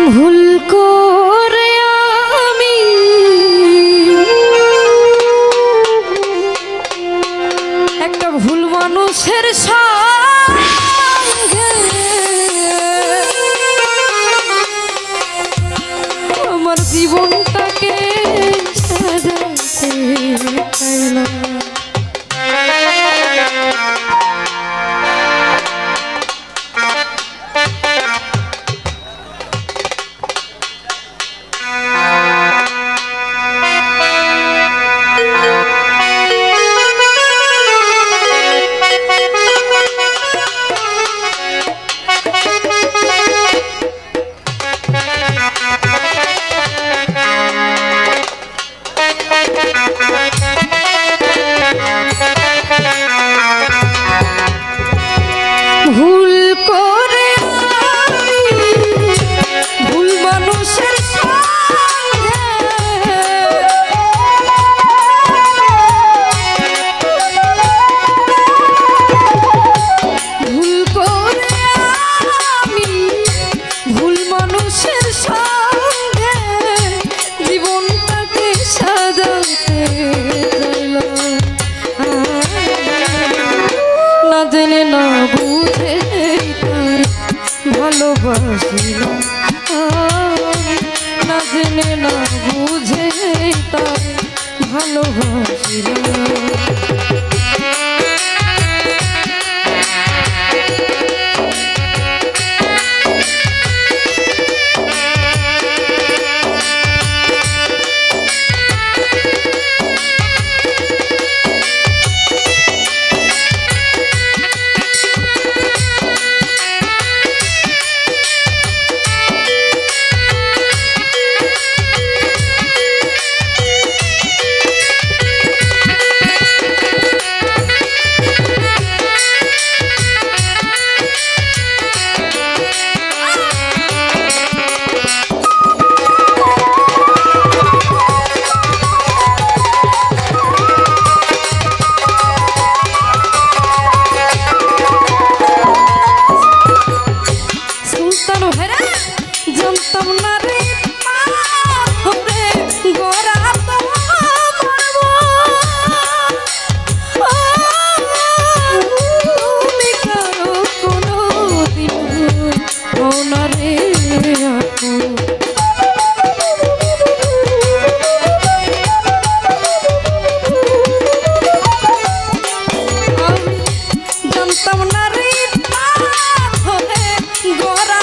ভুল করে আমি একটা ভুল মানুষের সঙ্গে আমার জীবনটাকে সাজাতে চাইলাম। ভুল করে আমি ভুল মানুষের সঙ্গে ভুল করে আমি ভুল মানুষের সঙ্গে জীবনটাকে সাজাতে চাইলাম। না জেনে না বুঝে তার ভালোবাসিলাম, না জেনে না বুঝে তার ভালোবাসিলাম। জানতাম না রে পাথরে গড়া তুমি কারো কোনো দিন হও না রে আপন। জানতাম না রে পাথরে গড়া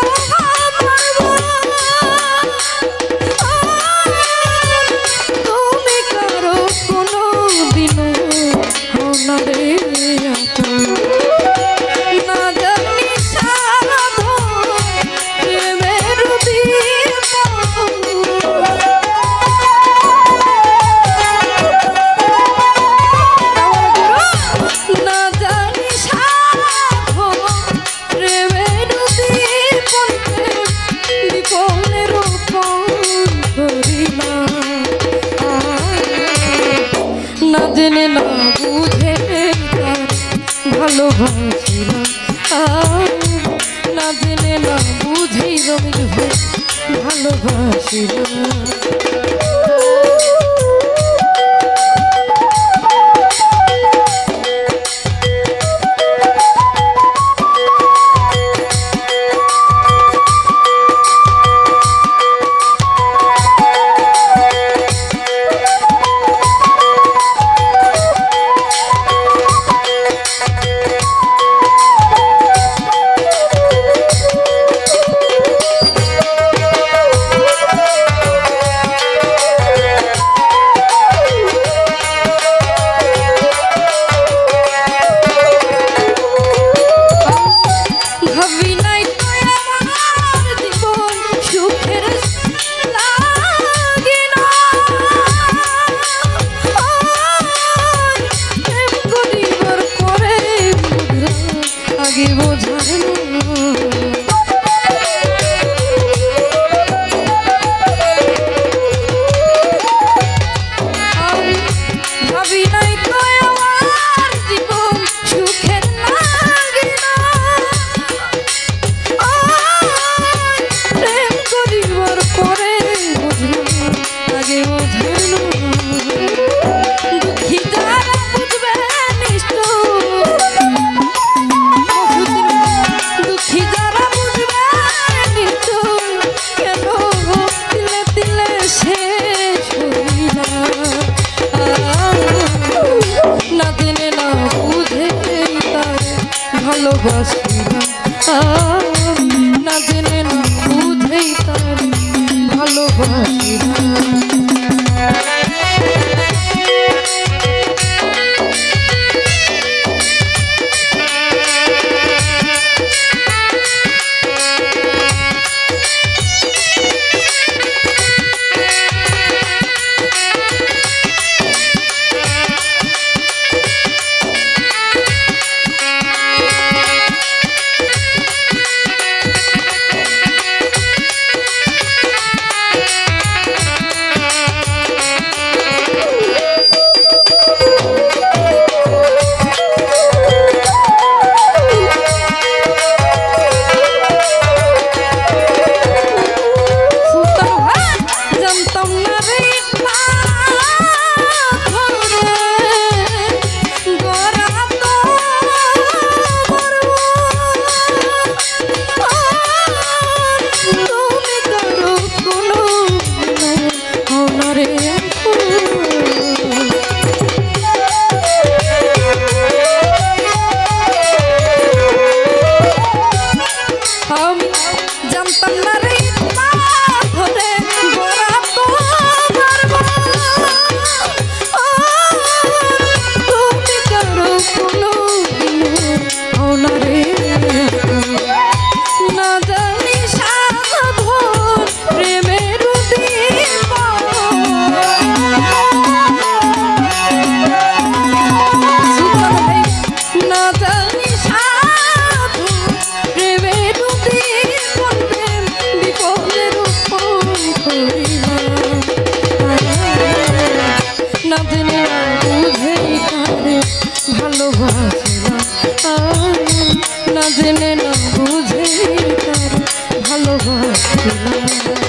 না জেনে না বুঝে তার ভালোবাসিলাম, না জেনে না বুঝে রঙিন হয়ে ভালোবাসিলাম। ভালোবাসি না। না জেনে না বুঝে ভালোবাসি না।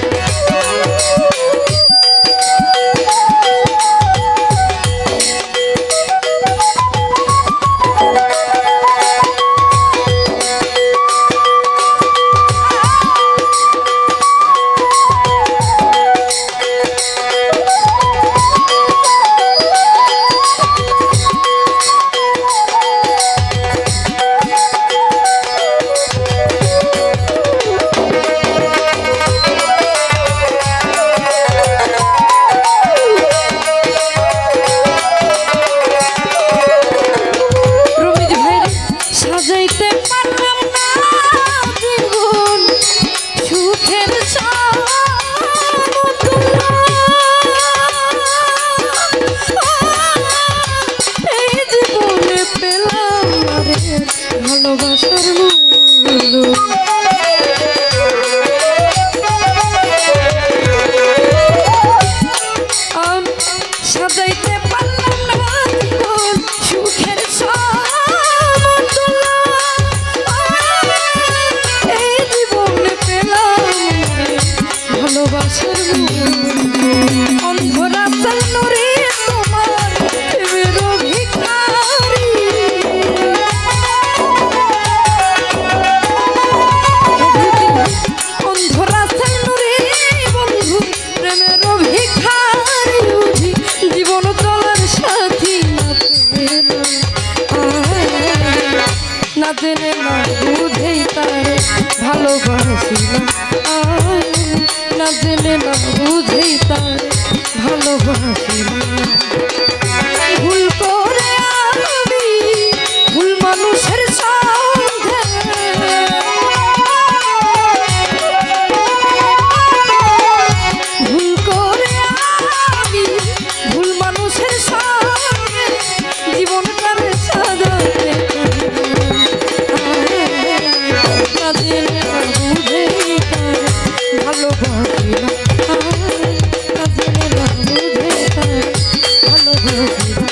সাজাইতে পারলাম না জীবন সুখের সমতুল্য, এই জীবনে পেলাম ভালোবাসার অন্ধ রাস্তার নুরে তোমার প্রেমের ভিখারি, অন্ধ রাস্তার নুরে বন্ধু প্রেমের ভিখারি, জীবন চলার সাথী না জেনে না বুঝেই তারে ভালোবাসি না, না জেনে না বুঝেই তারে ভালোবাসি না। ভুল করে আমি ভুল মানুষের সঙ্গে, ভুল করে আমি ভুল মানুষের সঙ্গে জীবনটারে সাজাতে না জেনে না বুঝেই তারে ভালোবাসি না, না জেনে না বুঝেই তারে ভালোবাসি না।